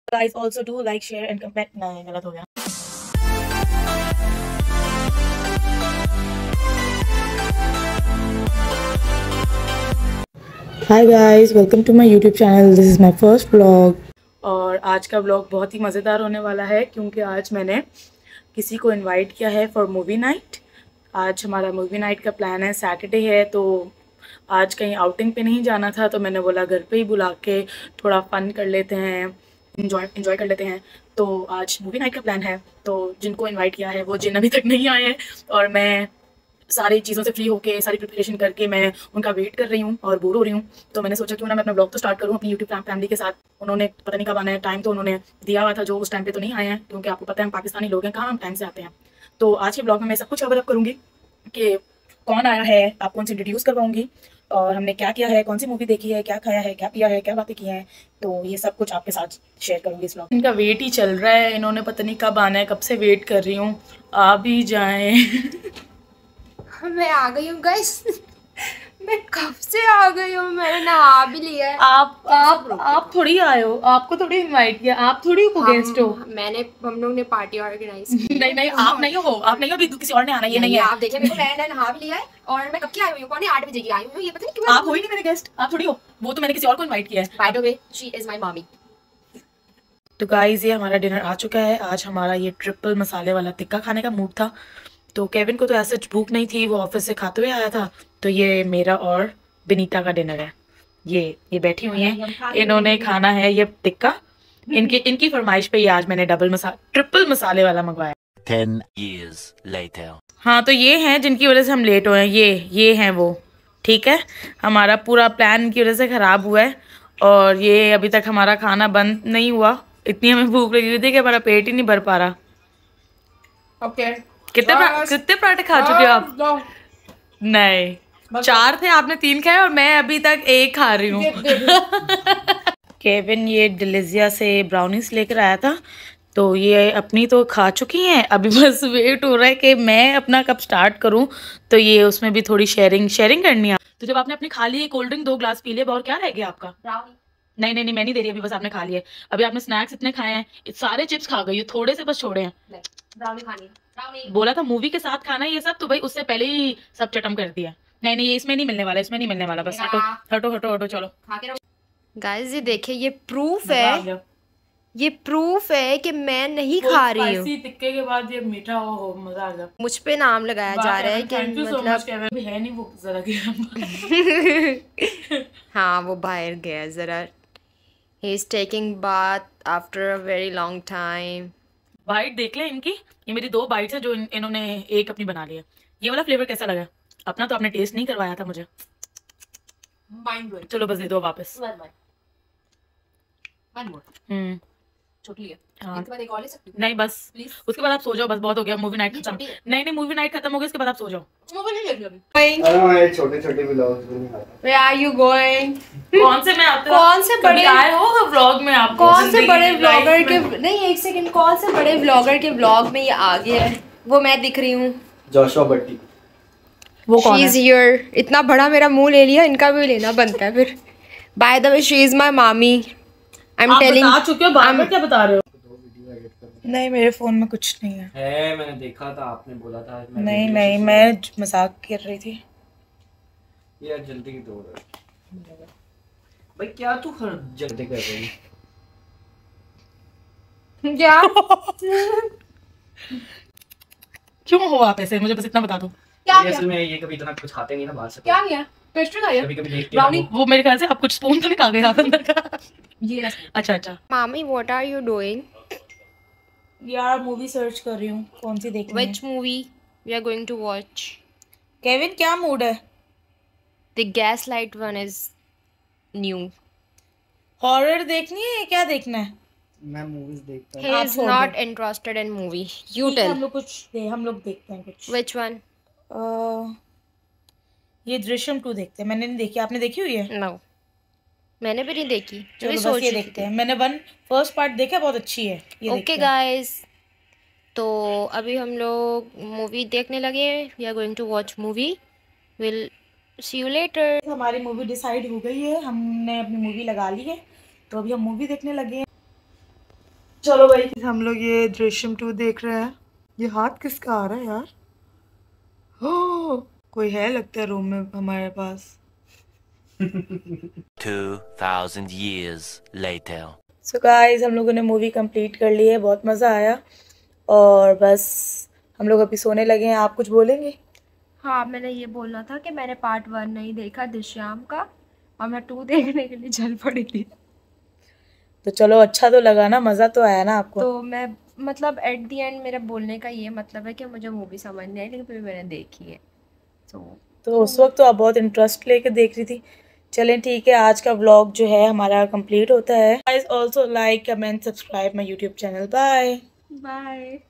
Guys also do like share and comment. नहीं, गलत हो गया। Hi guys, welcome to my YouTube channel. This is my first vlog और आज का व्लॉग बहुत ही मज़ेदार होने वाला है क्योंकि आज मैंने किसी को इनवाइट किया है फॉर मूवी नाइट। आज हमारा मूवी नाइट का प्लान है, सैटरडे है तो आज कहीं आउटिंग पे नहीं जाना था तो मैंने बोला घर पे ही बुला के थोड़ा फन कर लेते हैं, इंजॉय कर लेते हैं। तो आज मूवी नाइट का प्लान है, तो जिनको इनवाइट किया है वो जिन अभी तक नहीं आए हैं और मैं सारी चीज़ों से फ्री होके सारी प्रिपरेशन करके मैं उनका वेट कर रही हूँ और बोर हो रही हूँ। तो मैंने सोचा क्यों ना मैं अपना ब्लॉग तो स्टार्ट करूँ अपनी यूट्यूब फैमिली के साथ। उन्होंने पता नहीं कब आना है, टाइम तो उन्होंने दिया हुआ था जो उस टाइम पे तो नहीं आए हैं क्योंकि आपको पता है हम पाकिस्तानी लोग हैं, कहाँ हम टाइम से आते हैं। तो आज के ब्लॉग में मैं सब कुछ कवर अप करूँगी कि कौन आया है, आपको उनसे इंट्रोड्यूस करवाऊँगी और हमने क्या किया है, कौन सी मूवी देखी है, क्या खाया है, क्या पिया है, क्या बातें की हैं। तो ये सब कुछ आपके साथ शेयर करूँगी इस ब्लॉग। इनका वेट ही चल रहा है, इन्होंने पता नहीं कब आना है, कब से वेट कर रही हूँ, आ भी जाएं। मैं आ गई हूँ गाइस। मैं कब से आ गई हूँ, मैंने नहा भी लिया है। आप थोड़ी आए हो, आपको थोड़ी इनवाइट किया, आप थोड़ी को गेस्ट हो। हम लोग ने पार्टी ऑर्गेनाइज की। नहीं आप नहीं हो, आप नहीं हो, अभी किसी और ने आना, ये नहीं है। आप देखिए मेरे को, मैंने नहा भी लिया है और मैं कब की आई हुई हूँ, पौने 8 बजे की आई हूँ। ये पता नहीं क्यों आप हो ही नहीं मेरे गेस्ट, आप थोड़ी हो, वो तो मैंने किसी और को इनवाइट किया है। By the way she is my mummy. तो गाइस ये हमारा डिनर आ चुका है। आज हमारा ये ट्रिपल मसाले वाला टिक्का खाने का मूड था। तो केविन को तो ऐसे भूख नहीं थी, वो ऑफिस से खाते हुए आया था। तो ये मेरा और बिनीता का डिनर है। ये बैठी हुई हैं, इन्होंने खाना है ये टिक्का। इनकी फरमाइश पे ये आज मैंने ट्रिपल मसाले वाला मंगवाया। 10 years later. हाँ तो ये हैं जिनकी वजह से हम लेट हुए हैं, ये हैं वो। ठीक है, हमारा पूरा प्लान इनकी वजह से ख़राब हुआ है और ये अभी तक हमारा खाना बंद नहीं हुआ। इतनी हमें भूख लगी हुई थी कि हमारा पेट ही नहीं भर पा रहा। ओके कितने पराठे खा चुके हो आप? नहीं, 4 थे, आपने 3 खाए और मैं अभी तक 1 खा रही हूँ। केविन ये डिलीजिया से ब्राउनीज लेकर आया था तो ये अपनी तो खा चुकी हैं, अभी बस वेट हो रहा है कि मैं अपना कब स्टार्ट करूं। तो ये उसमें भी थोड़ी शेयरिंग करनी है। तो जब आपने अपनी खा ली कोल्ड ड्रिंक 2 ग्लास पी लिए, और क्या रह गया आपका? नहीं मैं नहीं दे रही अभी, बस आपने खा लिए। अभी आपने स्नैक्स इतने खाए हैं, सारे चिप्स खा गई, थोड़े से बस छोड़े हैं। ब्राउनी खानी है। बोला था मूवी के साथ खाना है ये सब, तो भाई उससे पहले ही सब चटम कर दिया। नहीं ये इसमें नहीं मिलने वाला, इसमें नहीं मिलने वाला, बस हटो चलो। गाइस ये देखिए, ये प्रूफ है कि मैं नहीं खा रही हूँ। टिक्के के बाद ये मीठा हो, मजा आ गया। मुझ पे नाम लगाया जा रहा है कि मतलब है नहीं वो जरा। हाँ वो बाहर गया जरा। He is taking bath after a very long time. Bite देख ले इनकी, ये मेरी 2 बाइट्स है जो इन्होंने एक अपनी बना लिया। ये वाला फ्लेवर कैसा लगा? अपना तो आपने टेस्ट नहीं करवाया था मुझे। चलो बस दे दो वापस। छोटी है। हाँ। इसके बाद एक और ले सकती हूँ? नहीं बस प्लीज, उसके बाद आप सो जाओ, बस बहुत हो गया। मूवी नाइट खत्म। नहीं मूवी नाइट खत्म हो गई, उसके बाद आप सो जाओ। मूवी नहीं देख अभी। अरे मैं छोटे व्लॉग्स भी नहीं आता। Where are you going? कौन से में आते हो? कौन से बड़े आए हो व्लॉग में? आप कौन से बड़े व्लॉगर के नहीं, एक सेकंड, कौन से बड़े व्लॉगर के व्लॉग में ये आ गया है? वो मैं दिख रही हूँ, जोशुआ भट्टी। वो कौन है? She is here। इतना बड़ा मेरा मुंह ले लिया, इनका भी लेना बनता है फिर। By the way, she is my mommy। I'm telling। बता चुके हो, बार-बार क्या बता रहे हो? नहीं मेरे फोन में कुछ नहीं है। मैंने देखा था, आपने बोला था। नहीं मैं मजाक कर रही थी। यार जल्दी दो भाई, क्या तू हर जल्दी कर रही है? क्या? क्यों हो आप ऐसे? मुझे बस इतना बता दो। क्या असल में ये कभी इतना कुछ खाते नहीं ना बाहर से। क्या किया? पेस्ट्री खाया? कभी देखते ब्राउनी। वो मेरे ख्याल से आप कुछ स्पून तो नहीं खा गए आप अंदर का। ये अच्छा। मामी व्हाट आर यू डूइंग? यार मूवी सर्च कर रही हूँ, कौन सी देखनी है। Which movie we are going to watch? Kevin क्या मूड है? The Gaslight one is new. Horror देखनी है, क्या देखना है? मैं मूवीज देखता He is not interested in movie. You tell. हम लोग देखते हैं कुछ। Which one? ये दृश्यम 2 देखते हैं। मैंने नहीं देखी, आपने देखी हुई है? No. मैंने भी नहीं देखी। चलो बस ये देखते हैं। मैंने फर्स्ट पार्ट देखा, बहुत अच्छी है ये। ओके गाइस, तो अभी हम लोग मूवी देखने लगे। We are going to watch movie. Will see you later. हमारी मूवी डिसाइड हो गई है, हमने अपनी मूवी लगा ली है तो अभी हम मूवी देखने लगे हैं। चलो भाई हम लोग ये दृश्यम 2 देख रहे हैं। ये हाथ किसका आ रहा है यार? हो कोई है लगता है रूम में हमारे पास। 2000 years later. सो गाइस हम लोगों ने मूवी कंप्लीट कर ली है, बहुत मज़ा आया और बस हम लोग अभी सोने लगे हैं। आप कुछ बोलेंगे? हाँ, मैंने ये बोलना था कि मैंने पार्ट 1 नहीं देखा दृश्यम का और मैं 2 देखने के लिए चल पड़ी थी। तो चलो अच्छा तो लगा ना, मज़ा तो आया ना आपको? तो मैं मतलब एट द एंड मेरा बोलने का ये मतलब है कि मुझे मूवी समझ नहीं आई लेकिन फिर मैंने देखी है। तो उस वक्त तो आप बहुत इंटरेस्ट लेके देख रही थी। चलें ठीक है, आज का व्लॉग जो है हमारा कंप्लीट होता है। Guys also like comment subscribe my YouTube channel. Bye bye.